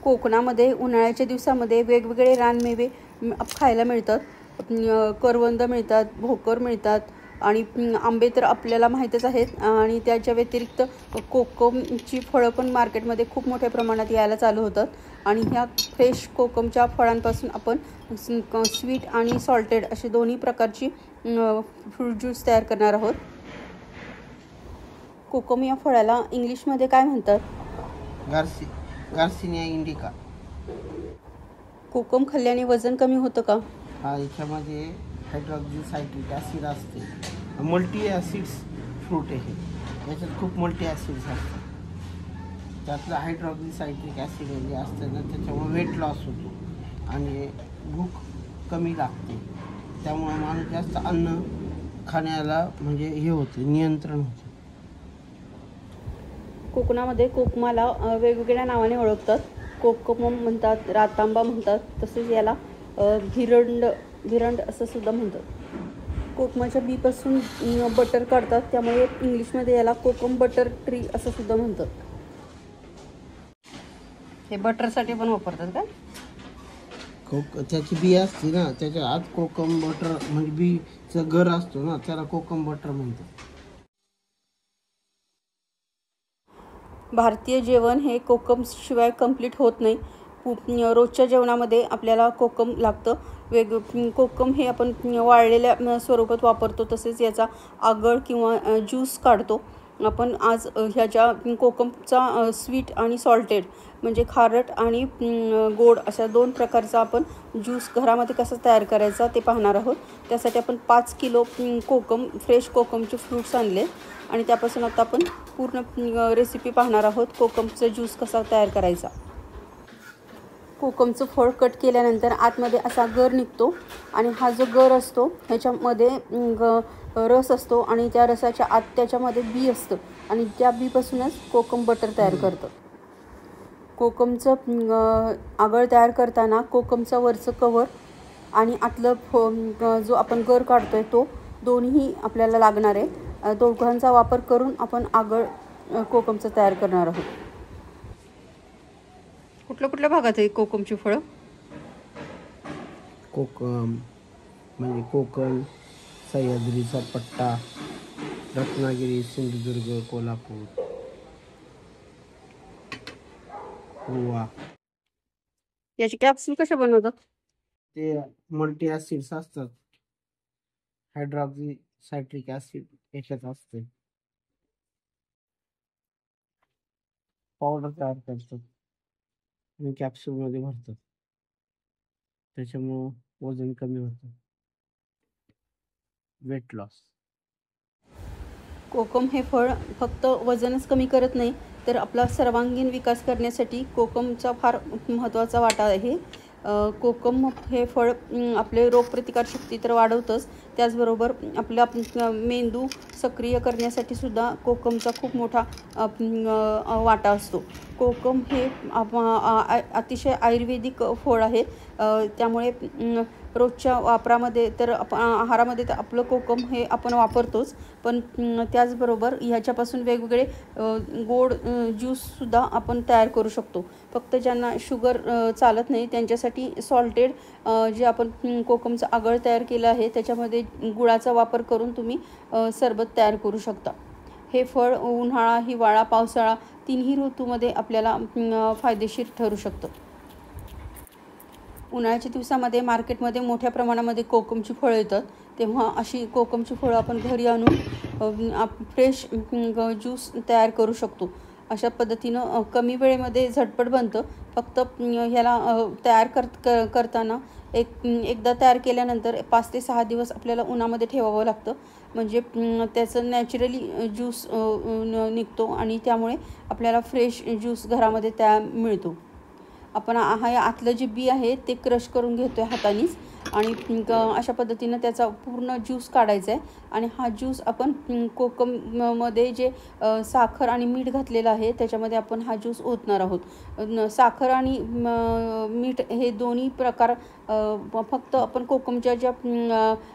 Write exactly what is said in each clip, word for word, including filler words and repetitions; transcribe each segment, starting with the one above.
कोकणामध्ये उन्हाळ्याच्या दिवसामध्ये वेगवेगळे रानमेवे खायला मिळतात. करवंद मिळतात, भोकर मिळतात आणि आंबे तर आपल्याला माहीतच आहेत. आणि त्याच्या व्यतिरिक्त कोकमची फळं पण मार्केटमध्ये खूप मोठ्या प्रमाणात यायला चालू होतात. आणि ह्या फ्रेश कोकमच्या फळांपासून आपण स्वीट आणि सॉल्टेड असे दोन्ही प्रकारची फ्रूट ज्यूस तयार करणार आहोत. कोकम या फळाला इंग्लिशमध्ये काय म्हणतात? गार्सी गार्सिनिया इंडिका. कोकम खाल्ल्याने वजन कमी होतं का? हा, याच्यामध्ये हायड्रॉक्सी सायट्रिक ॲसिड असते. मल्टी ॲसिड्स फ्रूट आहे. याच्यात खूप मल्टी ॲसिड्स असतात. त्यातलं हायड्रॉक्सी सायट्रिक ॲसिड जे असतं ना, त्याच्यामुळे वेट लॉस होतो आणि भूक कमी लागते. त्यामुळे माणूस जास्त अन्न खाण्याला म्हणजे हे होतं, नियंत्रण होतं. कोकणामध्ये कोकमाला वेगवेगळ्या नावाने ओळखतात. कोकम म्हणतात, रातांबा म्हणतात, तसेच याला भिरंड भिरंड असं सुद्धा म्हणतात. कोकमाच्या बीपासून बटर काढतात, त्यामुळे इंग्लिशमध्ये याला कोकम बटर ट्री असं सुद्धा म्हणतात. हे बटरसाठी पण वापरतात का? कोक त्याची बी असते ना, त्याच्या आत कोकम बटर म्हणजे बीचा गर असतो ना, त्याला कोकम बटर म्हणतात. भारतीय जेवण हे कोकम शिवाय कंप्लीट होत नाही. रोजच्या जेवणामध्ये आपल्याला कोकम लागतं. वेग कोकम हे आपण वाळलेल्या स्वरूपात वापरतो, तसेच याचा आगळ किंवा ज्यूस काढतो आपण. आज ह्याच्या कोकमचा स्वीट आणि सॉल्टेड म्हणजे खारट आणि गोड अशा दोन प्रकारचा आपण ज्यूस घरामध्ये कसा तयार करायचा ते पाहणार आहोत. त्यासाठी आपण पाच किलो कोकम फ्रेश कोकमचे फ्रूट्स आणले आणि त्यापासून आता आपण पूर्ण रेसिपी पाहणार आहोत. कोकमचा ज्यूस कसा तयार करायचा. कोकमचं फळ कट केल्यानंतर आतमध्ये असा गर निघतो आणि हा जो गर असतो ह्याच्यामध्ये ग रस असतो आणि त्या रसाच्या आत त्याच्यामध्ये बी असतं आणि त्या बीपासूनच कोकम बटर तयार करतं. कोकमचं आगळ तयार करताना कोकमचं वरचं कवर आणि आतलं जो आपण गर काढतोय तो दोन्ही आपल्याला लागणार आहे. दोघांचा वापर करून आपण आगळ कोकमचं तयार करणार आहोत. कुठल्या कुठल्या भागात आहे कोकमची फळं? कोकम म्हणजे कोकण, सह्याद्रीचा पट्टा, रत्नागिरी, सिंधुदुर्ग, कोल्हापूर, गोवा. याची कॅप्सूल कशा बनवतात? ते मल्टी ॲसिड्स असतात. हायड्रॉक्सी सायट्रिक ॲसिड याच्यात असते. पावडर तयार करतात आणि कॅप्सूलमध्ये भरतात. त्याच्यामुळं वजन कमी होतं, वेट लॉस. कोकम हे फळ फक्त वजनच कमी करत नाही, तर आपला सर्वांगीण विकास करण्यासाठी कोकमचा फार महत्त्वाचा वाटा आहे. कोकम हे फळ आपले रोगप्रतिकारशक्ती तर वाढवतंच, त्याचबरोबर आपला मेंदू सक्रिय करण्यासाठी सुद्धा कोकमचा खूप मोठा वाटा असतो. कोकम हे अतिशय आयुर्वेदिक फळ आहे. त्यामुळे रोजच्या वापरामध्ये तर आपण आहारामध्ये तर आपलं कोकम हे आपण वापरतोच, पण त्याचबरोबर ह्याच्यापासून वेगवेगळे गोड ज्यूससुद्धा आपण तयार करू शकतो. फक्त ज्यांना शुगर चालत नाही त्यांच्यासाठी सॉल्टेड जे आपण कोकमचं आगळ तयार केलं आहे त्याच्यामध्ये गुळाचा वापर करून तुम्ही सरबत तयार करू शकता. हे फळ उन्हाळा, हिवाळा, पावसाळा तिन्ही ऋतूमध्ये आपल्याला फायदेशीर ठरू शकतं. उन्हाळ्याच्या दिवसामध्ये मार्केटमध्ये मोठ्या प्रमाणामध्ये कोकमची फळं येतात, तेव्हा अशी कोकमची फळं आपण घरी आणून फ्रेश ज्यूस तयार करू शकतो. अशा पद्धतीनं कमी वेळेमध्ये झटपट बनतं. फक्त ह्याला तयार कर करताना एक एकदा तयार केल्यानंतर पाच ते सहा दिवस आपल्याला उन्हामध्ये ठेवावं लागतं, म्हणजे त्याचं नॅचरली ज्यूस निघतो आणि त्यामुळे आपल्याला फ्रेश ज्यूस घरामध्ये तयार मिळतो. आपण हा आतलं जे बी आहे ते क्रश करून घेतो आहे हातानेच आणि अशा पद्धतीनं त्याचा पूर्ण ज्यूस काढायचा आहे. आणि हा ज्यूस आपण कोकममध्ये जे साखर आणि मीठ घातलेलं आहे त्याच्यामध्ये आपण हा ज्यूस ओतणार आहोत. साखर आणि मीठ हे दोन्ही प्रकार फक्त आपण कोकमच्या ज्या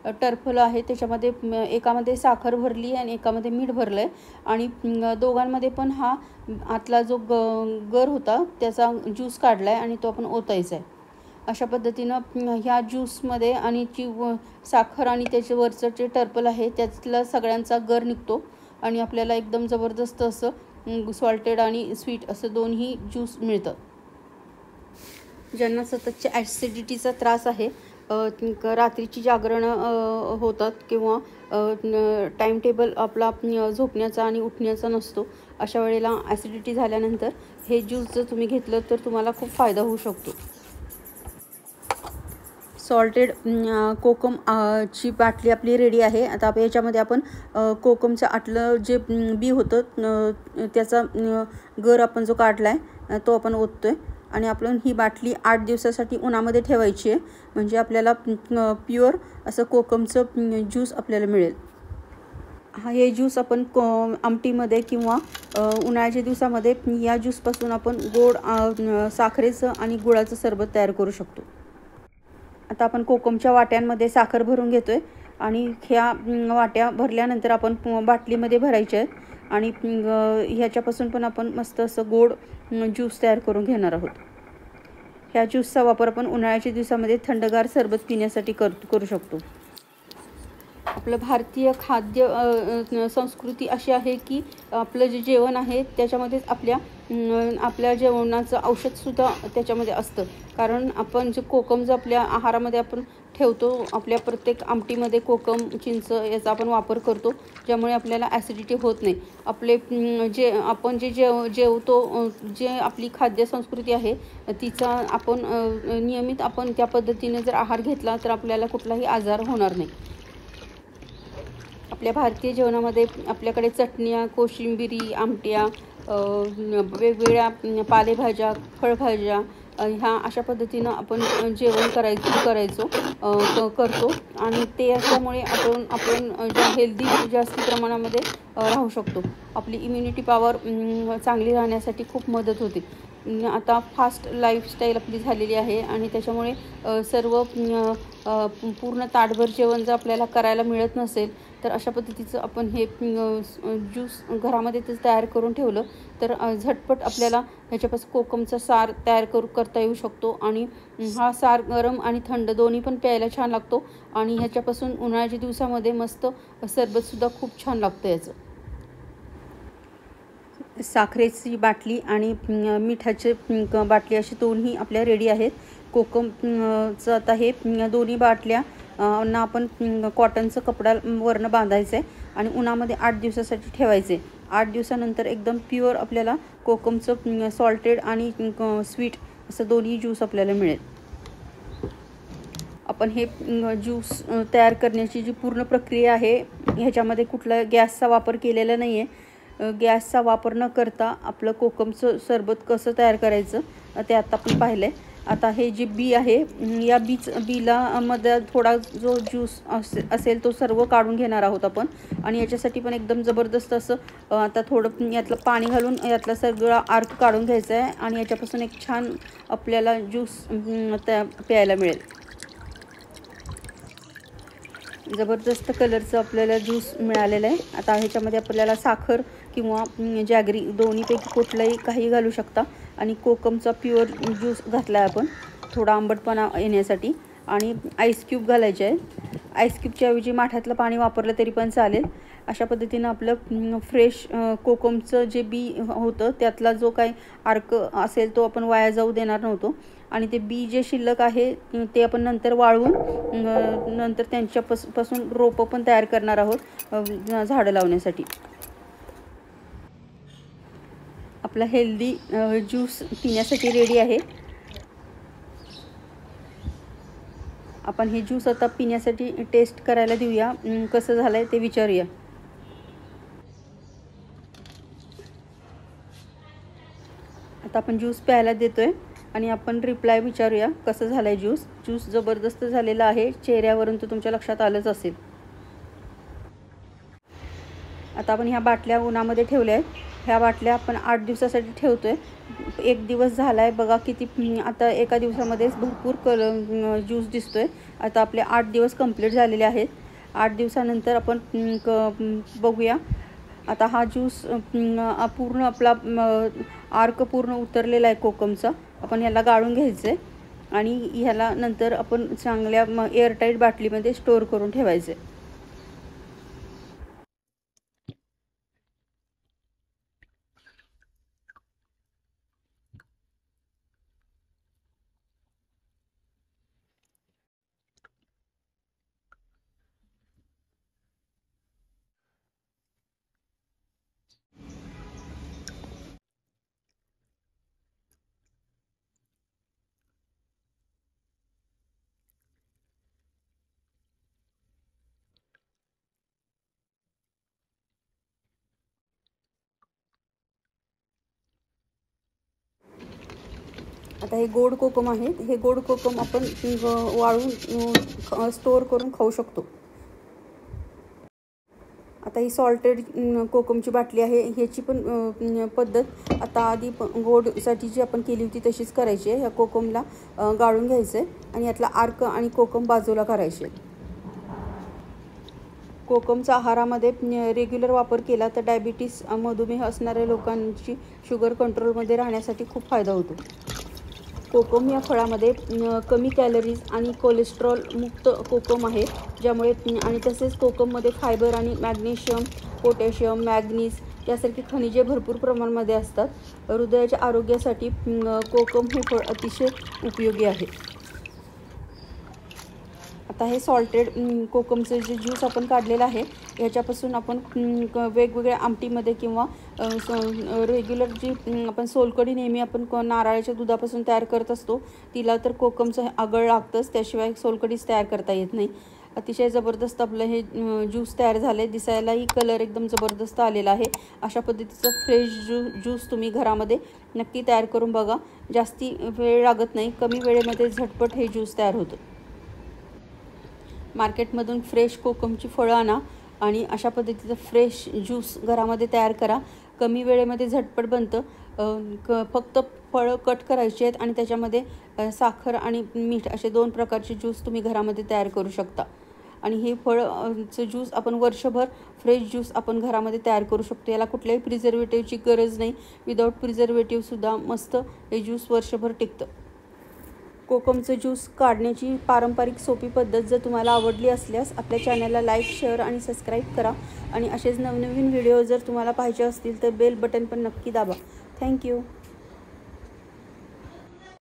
टरफलं आहे त्याच्यामध्ये एकामध्ये साखर भरली आणि एकामध्ये मीठ भरलं आहे आणि दोघांमध्ये पण हा आतला जो ग गर होता त्याचा ज्यूस काढला आहे आणि तो आपण ओतायचा आहे. अशा पद्धतीनं ह्या ज्यूसमध्ये आणि जी साखर आणि त्याचे वरचं जे टर्पल आहे त्यातला सगळ्यांचा गर निघतो आणि आपल्याला एकदम जबरदस्त असं सॉल्टेड आणि स्वीट असं दोन्ही ज्यूस मिळतं. ज्यांना सततच्या ॲसिडिटीचा त्रास आहे, रात्रीची जागरणं होतात किंवा टाईम टेबल आपला झोपण्याचा आणि उठण्याचा नसतो, अशा वेळेला ॲसिडिटी झाल्यानंतर हे ज्यूस जर तुम्ही घेतलं तर तुम्हाला खूप फायदा होऊ शकतो. सॉल्टेड कोकम ची बाटली आपली रेडी आहे. आता आपण याच्यामध्ये आपण कोकमचं आतलं जे बी होतं त्याचा गर आपण जो काढला आहे तो आपण ओततो आहे आणि आपण ही बाटली आठ दिवसासाठी उन्हामध्ये ठेवायची आहे, म्हणजे आपल्याला प्युअर असं कोकमचं ज्यूस आपल्याला मिळेल. हा हे ज्यूस आपण को आमटीमध्ये किंवा उन्हाळ्याच्या दिवसामध्ये या ज्यूसपासून आपण गोड साखरेचं आणि गुळाचं सरबत तयार करू शकतो. आता आपण कोकमच्या वाट्यांमध्ये साखर भरून घेतो आहे आणि ह्या वाट्या भरल्यानंतर आपण बाटलीमध्ये भरायच्या आहेत आणि ह्याच्यापासून पण आपण मस्त असं गोड ज्यूस तयार करून घेणार आहोत. ह्या ज्यूसचा वापर आपण उन्हाळ्याच्या दिवसामध्ये थंडगार सरबत पिण्यासाठी कर करू शकतो. आपलं भारतीय खाद्य संस्कृती अशी आहे की आपलं जे जेवण आहे त्याच्यामध्येच आपल्या आपल्या जेवणाचं औषधसुद्धा त्याच्यामध्ये असतं, कारण आपण जे कोकम जो आपल्या आहारामध्ये आपण ठेवतो, आपल्या प्रत्येक आमटीमध्ये कोकम चिंच याचा आपण वापर करतो, ज्यामुळे आपल्याला ॲसिडिटी होत नाही. आपले जे आपण जे जेव जेवतो जे आपली खाद्य संस्कृती आहे तिचा आपण नियमित आपण त्या पद्धतीने जर आहार घेतला तर आपल्याला कुठलाही आजार होणार नाही. आपल्या भारतीय जेवणामध्ये आपल्याकडे चटण्या, कोशिंबिरी, आमट्या, वेगवेगळ्या पालेभाज्या, फळभाज्या ह्या अशा पद्धतीनं आपण जेवण करायचं करायचो करतो आणि ते असल्यामुळे आपण आपण ज्या हेल्दी जास्त प्रमाणामध्ये राहू शकतो. आपली इम्युनिटी पॉवर चांगली राहण्यासाठी खूप मदत होते. आता फास्ट लाईफस्टाईल आपली झालेली आहे आणि त्याच्यामुळे सर्व पूर्ण ताटभर जेवण जर आपल्याला करायला मिळत नसेल तर अशा पद्धतीचं आपण हे ज्यूस घरामध्ये तयार करून ठेवलं तर झटपट आपल्याला ह्याच्यापासून कोकमचा सार तयार करू करता येऊ शकतो आणि हा सार गरम आणि थंड दोन्ही पण प्यायला छान लागतो आणि ह्याच्यापासून उन्हाळ्याच्या दिवसामध्ये मस्त सरबतसुद्धा खूप छान लागतं. याचं साखरेची बाटली आणि मिठाची बाटली अशी दोन्ही आपल्या रेडी आहेत. कोकमचं आता हे दोन्ही बाटल्या ना आपण कॉटनचं कपडा वरनं बांधायचं आहे आणि उन्हामध्ये आठ दिवसासाठी ठेवायचे. आठ दिवसानंतर एकदम प्युअर आपल्याला कोकमचं सॉल्टेड आणि स्वीट असं दोन्ही ज्यूस आपल्याला मिळेल. आपण हे ज्यूस तयार करण्याची जी पूर्ण प्रक्रिया आहे ह्याच्यामध्ये कुठला गॅसचा वापर केलेला नाही आहे. गॅसचा वापर न करता आपलं कोकमचं सरबत कसं तयार करायचं ते आता आपण पाहिलं आहे. आता हे जे बी आहे या बीच बीला मध्ये थोडा जो ज्यूस असे असेल तो सर्व काढून घेणार आहोत आपण आणि याच्यासाठी पण एकदम जबरदस्त असं आता थोडं यातलं पाणी घालून यातला सगळा अर्क काढून घ्यायचा आहे आणि याच्यापासून एक छान आपल्याला ज्यूस त्या प्यायला मिळेल. जबरदस्त कलरचं आपल्याला ज्यूस मिळालेलं आहे. आता ह्याच्यामध्ये आपल्याला साखर किंवा जॅगरी दोन्हीपैकी कुठलाही काही घालू शकता आणि कोकमचा प्युअर ज्यूस घातला आहे आपण थोडा आंबटपणा येण्यासाठी आणि आईस क्यूब घालायचे आहे. आईस क्यूबच्या ऐवजी माठातलं पाणी वापरलं तरी पण चालेल. अशा पद्धतीनं आपलं फ्रेश कोकमचं जे बी होतं त्यातला जो काही अर्क असेल तो आपण वाया जाऊ देणार नव्हतो आणि ते बी जे शिल्लक आहे ते आपण नंतर वाळवून नंतर त्यांच्यापास पासून रोपं पण तयार करणार आहोत झाडं लावण्यासाठी. आपला हेल्दी ज्यूस पिण्यासाठी रेडी आहे. आपण हे ज्यूस आता पिण्यासाठी टेस्ट करायला देऊया, कसं झालं आहे ते विचारूया. आता आपण ज्यूस प्यायला देतोय आणि आपण रिप्लाय विचारूया कसं झालं आहे ज्यूस. ज्यूस जबरदस्त झालेला आहे, चेहऱ्यावरून तो तुमच्या लक्षात आलंच असेल. आता आपण ह्या बाटल्या उन्हामध्ये ठेवल्या आहेत ह्या बाटल्या आपण आठ दिवसासाठी ठेवतो आहे. एक दिवस झाला आहे बघा, किती आता एका दिवसामध्येच भरपूर कलर ज्यूस दिसतो आहे. आता आपले आठ दिवस कंप्लीट झालेले आहेत. आठ दिवसानंतर आपण क बघूया. आता हा ज्यूस पूर्ण आपला आर्क पूर्ण उतरलेला आहे कोकमचा. आपण याला गाळून घ्यायचं आहे आणि ह्याला नंतर आपण चांगल्या एअरटाईट बाटलीमध्ये स्टोअर करून ठेवायचे. आता हे गोड कोकम आहेत. हे गोड कोकम आपण वाळून स्टोअर करून खाऊ शकतो. आता ही सॉल्टेड कोकमची बाटली आहे. ह्याची पण पद्धत आता आधी गोडसाठी जी आपण केली होती तशीच करायची आहे. ह्या कोकमला गाळून घ्यायचं आहे आणि यातला आर्क आणि कोकम बाजूला करायचे. कोकमचा आहारामध्ये रेग्युलर वापर केला तर डायबिटीस, मधुमेह असणाऱ्या लोकांची शुगर कंट्रोलमध्ये राहण्यासाठी खूप फायदा होतो. कोकम या फळामध्ये कमी कॅलरीज आणि कोलेस्ट्रॉल मुक्त कोकम आहे, ज्यामुळे आणि तसेच कोकममध्ये फायबर आणि मॅग्नेशियम, पोटॅशियम, मॅग्नीज यासारखी खनिजे भरपूर प्रमाणामध्ये असतात. हृदयाच्या आरोग्यासाठी कोकम हे फळ अतिशय उपयोगी आहे. आता हे सॉल्टेड कोकमचं जे ज्यूस आपण काढलेलं आहे ह्याच्यापासून आपण वेगवेगळ्या आमटीमध्ये किंवा रेग्युलर जी आपण सोलकढी नेहमी आपण नारळाच्या दुधापासून तयार करत असतो तिला तर कोकमचं आगळ लागतंच, त्याशिवाय सोलकढीच तयार करता येत नाही. अतिशय जबरदस्त आपलं हे ज्यूस तयार झाले. दिसायलाही कलर एकदम जबरदस्त आलेला आहे. अशा पद्धतीचं फ्रेश ज्यू ज्यूस तुम्ही घरामध्ये नक्की तयार करून बघा. जास्ती वेळ लागत नाही, कमी वेळेमध्ये झटपट हे ज्यूस तयार होतं. मार्केटमधून फ्रेश कोकमची फळं आणा आणि अशा पद्धतीचं फ्रेश ज्यूस घरामध्ये तयार करा. कमी वेळेमध्ये झटपट बनतं. क फक्त फळं कट करायची आहेत आणि त्याच्यामध्ये साखर आणि मीठ असे दोन प्रकारचे ज्यूस तुम्ही घरामध्ये तयार करू शकता. आणि हे फळचं ज्यूस आपण वर्षभर फ्रेश ज्यूस आपण घरामध्ये तयार करू शकतो. याला कुठल्याही प्रिझर्वेटिव्हची गरज नाही. विदाऊट प्रिझर्वेटिव्हसुद्धा मस्त हे ज्यूस वर्षभर टिकतं. कोकमचं ज्यूस काढण्याची पारंपरिक सोपी पद्धत जर तुम्हाला आवडली असल्यास आपल्या चॅनलला लाईक, शेअर आणि सबस्क्राईब करा. आणि असेच नवनवीन व्हिडिओ जर तुम्हाला पाहिजे असतील तर बेल बटन पण नक्की दाबा. थँक्यू.